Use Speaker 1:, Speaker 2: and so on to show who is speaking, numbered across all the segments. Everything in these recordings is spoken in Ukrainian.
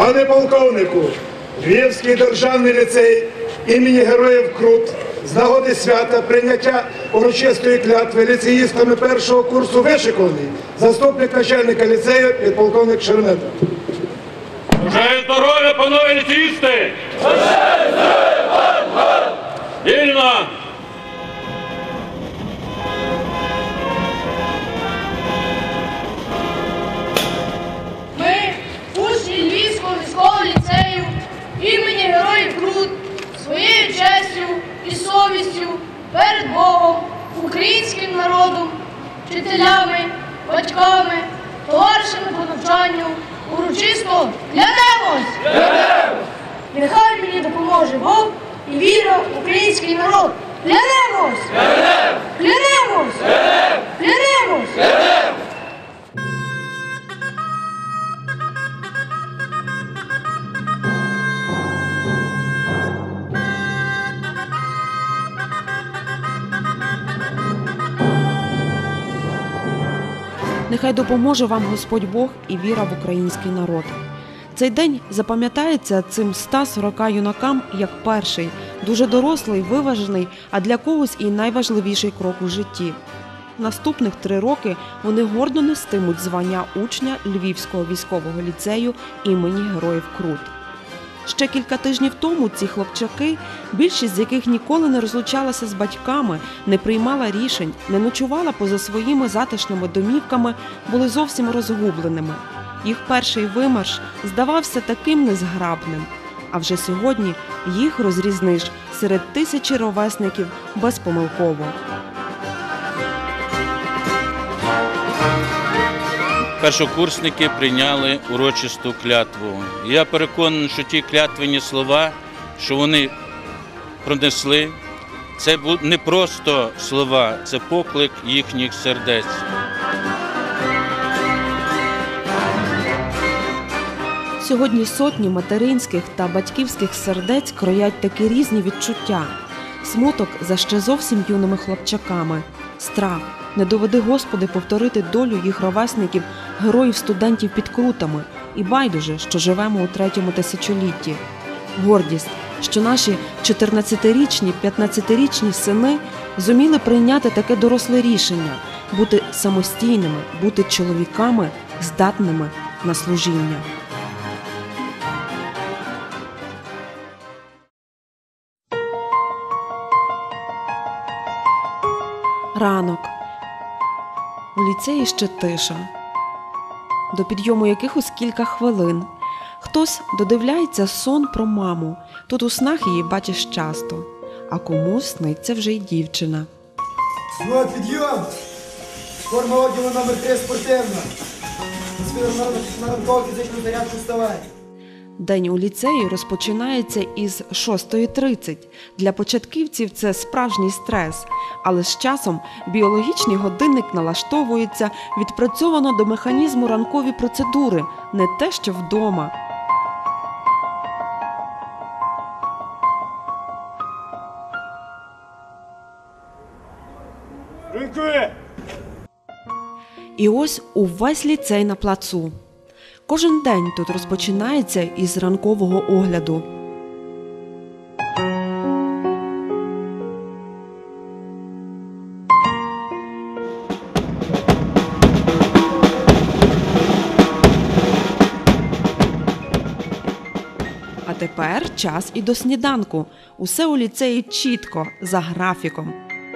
Speaker 1: Пане полковнику, Львівський державний ліцей імені Героїв Крут з нагоди свята прийняття урочистої клятви ліцеїстами першого курсу вишикуваний заступник начальника ліцею підполковник Шеремета.
Speaker 2: Бажаю здоров'я, панове ліцеїсти! Бажаю здоров'я, пан! Вільно!
Speaker 3: Ми, учні Львівського військового ліцею імені Героїв Крут, своєю честю і совістю перед Богом, українським народом, вчителями, батьками, товаришами по навчанню урочисто клянемось! Клянемось! Нехай мені допоможе Бог і віра в український народ! Клянемось! Клянемось! Клянемось! Клянемось! Клянемось!
Speaker 4: Нехай допоможе вам Господь Бог і віра в український народ. Цей день запам'ятається цим 140 юнакам як перший, дуже дорослий, виважений, а для когось і найважливіший крок у житті. Наступних 3 роки вони гордо нестимуть звання учня Львівського військового ліцею імені Героїв Крут. Ще кілька тижнів тому ці хлопчаки, більшість з яких ніколи не розлучалася з батьками, не приймала рішень, не ночувала поза своїми затишними домівками, були зовсім розгубленими. Їх перший вимарш здавався таким незграбним. А вже сьогодні їх розрізниш серед тисячі ровесників безпомилково.
Speaker 2: Першокурсники прийняли урочисту клятву. Я переконаний, що ті клятвені слова, що вони пронесли, це не просто слова, це поклик їхніх сердець.
Speaker 4: Сьогодні сотні материнських та батьківських сердець кроять такі різні відчуття. Смуток за ще зовсім юними хлопчаками, страх, не доведи Господи повторити долю їх ровесників, героїв-студентів під Крутами, і байдуже, що живемо у 3-му тисячолітті. Гордість, що наші 14-річні, 15-річні сини зуміли прийняти таке доросле рішення – бути самостійними, бути чоловіками, здатними на служіння. Ранок. У ліцеї ще тиша. До підйому якихось кілька хвилин. Хтось додивляється сон про маму. Тут у снах її бачиш часто. А комусь сниться вже й дівчина.
Speaker 5: Вот, підйом! Форма одягу номер 3 спортивна. На ранкову фізичну зарядку вставай.
Speaker 4: День у ліцеї розпочинається із 6:30. Для початківців це справжній стрес. Але з часом біологічний годинник налаштовується, відпрацьовано до механізму ранкові процедури, не те, що вдома. І ось увесь ліцей на плацу. Кожен день тут розпочинається із ранкового огляду. А тепер час і до сніданку. Усе у ліцеї чітко, за графіком.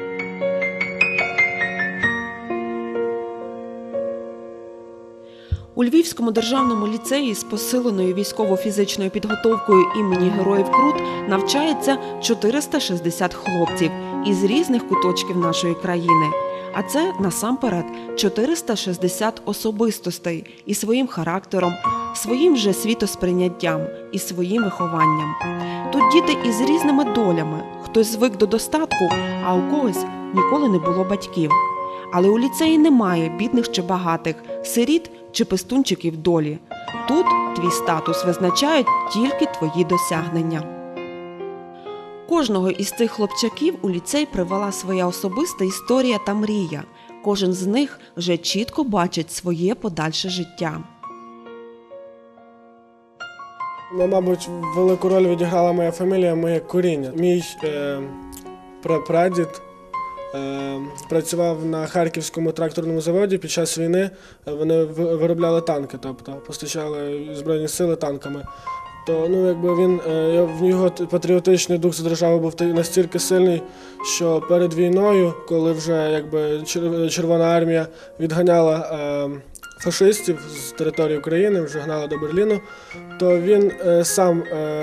Speaker 4: У Львівському державному ліцеї з посиленою військово-фізичною підготовкою імені Героїв Крут навчається 460 хлопців із різних куточків нашої країни. А це, насамперед, 460 особистостей із своїм характером, своїм же світосприйняттям і своїм вихованням. Тут діти із різними долями. Хтось звик до достатку, а у когось ніколи не було батьків. Але у ліцеї немає бідних чи багатих, сиріт чи пестунчиків долі. Тут твій статус визначають тільки твої досягнення. Кожного із цих хлопчаків у ліцей привела своя особиста історія та мрія. Кожен з них вже чітко бачить своє подальше життя.
Speaker 6: Мабуть, велику роль відіграла моя фамілія, моє коріння. Мій прапрадід працював на Харківському тракторному заводі під час війни. Вони виробляли танки, тобто постачали Збройні сили танками. То в його патріотичний дух за державу був настільки сильний, що перед війною, коли вже Червона армія відганяла фашистів з території України, вже гнала до Берліну, то він сам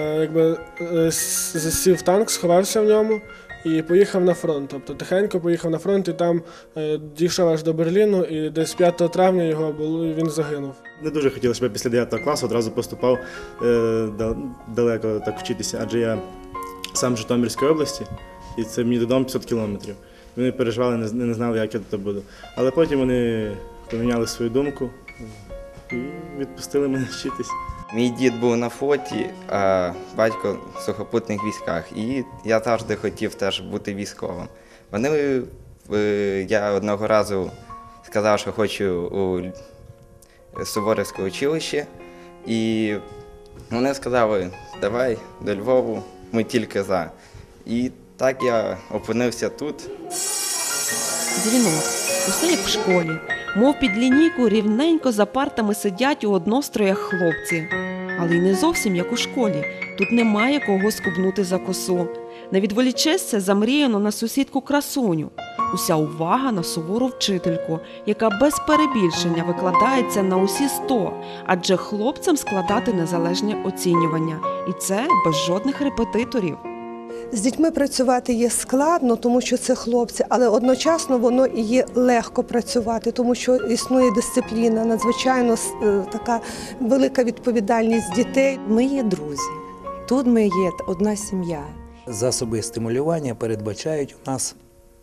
Speaker 6: засів в танк, сховався в ньому і поїхав на фронт. Тобто тихенько поїхав на фронт і там дійшов аж до Берліну, і десь 5 травня він загинув.
Speaker 7: Не дуже хотілося, щоб я після 9 класу одразу поступав далеко так вчитися, адже я сам з Житомирської області, і це мені додому 500 кілометрів. Вони переживали, не знали, як я тут буду. Але потім вони поміняли свою думку і відпустили мене вчитись.
Speaker 8: Мій дід був на флоті, а батько в сухопутних військах. І я завжди хотів теж бути військовим. Я одного разу сказав, що хочу у Суворовське училище. І вони сказали, давай до Львову, ми тільки за. І так я опинився тут.
Speaker 4: Дзвінок. Усе як в школі. Мов під лінійку рівненько за партами сидять у одностроях хлопці. Але й не зовсім як у школі. Тут немає кого скубнути за косу. Не відволічешся замріяно на сусідку красуню. Уся увага на сувору вчительку, яка без перебільшення викладається на усі 100, адже хлопцям складати незалежне оцінювання. І це без жодних репетиторів.
Speaker 9: З дітьми працювати є складно, тому що це хлопці, але одночасно воно і є легко працювати, тому що існує дисципліна, надзвичайно така велика відповідальність дітей.
Speaker 10: Ми є друзі, тут ми є одна сім'я. Засоби стимулювання передбачають у нас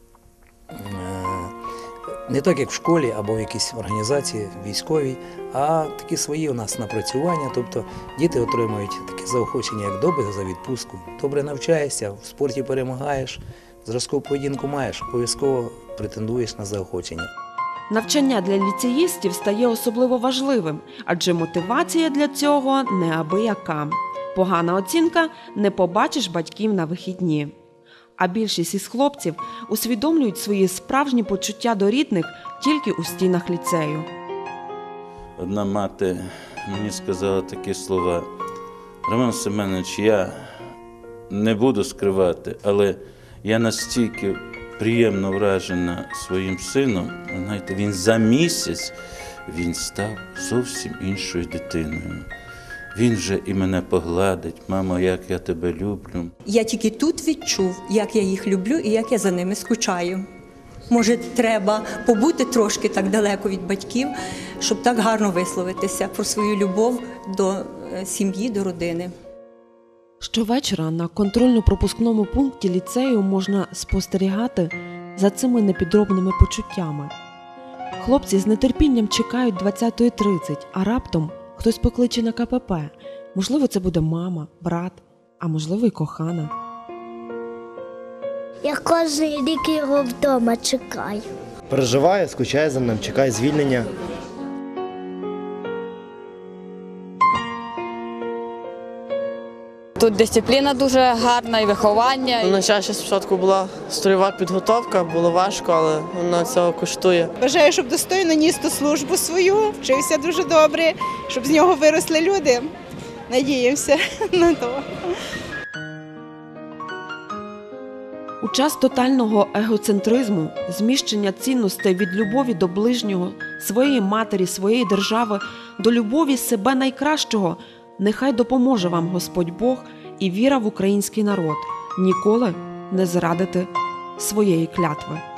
Speaker 10: не так, як в школі або в якійсь організації військовій, а такі свої у нас напрацювання. Тобто діти отримують таке заохочення, як добре за відпустку. Добре навчаєшся, в спорті перемагаєш, зразкову поведінку маєш, обов'язково претендуєш на заохочення.
Speaker 4: Навчання для ліцеїстів стає особливо важливим, адже мотивація для цього неабияка. Погана оцінка – не побачиш батьків на вихідні. А більшість із хлопців усвідомлюють свої справжні почуття до рідних тільки у стінах ліцею.
Speaker 2: Одна мати мені сказала такі слова: Роман Семенович, я не буду скривати, але я настільки приємно вражена своїм сином, знаєте, він за місяць став зовсім іншою дитиною. Він вже і мене погладить, мамо, як я тебе люблю.
Speaker 11: Я тільки тут відчув, як я їх люблю і як я за ними скучаю. Може, треба побути трошки так далеко від батьків, щоб так гарно висловитися про свою любов до сім'ї, до родини.
Speaker 4: Щовечора на контрольно-пропускному пункті ліцею можна спостерігати за цими непідробними почуттями. Хлопці з нетерпінням чекають 20:30, а раптом хтось покличе на КПП. Можливо, це буде мама, брат, а можливо й кохана.
Speaker 12: Я кожен рік його вдома чекаю.
Speaker 13: Переживає, скучає за ним, чекає звільнення.
Speaker 14: Тут дисципліна дуже гарна і виховання.
Speaker 15: Найчастіше спочатку була строєва підготовка, було важко, але вона цього коштує.
Speaker 16: Бажаю, щоб достойно ніс ту службу свою, вчився дуже добре, щоб з нього виросли люди. Надіємося на то.
Speaker 4: У час тотального егоцентризму, зміщення цінностей від любові до ближнього, своєї матері, своєї держави, до любові себе найкращого, нехай допоможе вам Господь Бог і віра в український народ. Ніколи не зрадити своєї клятви.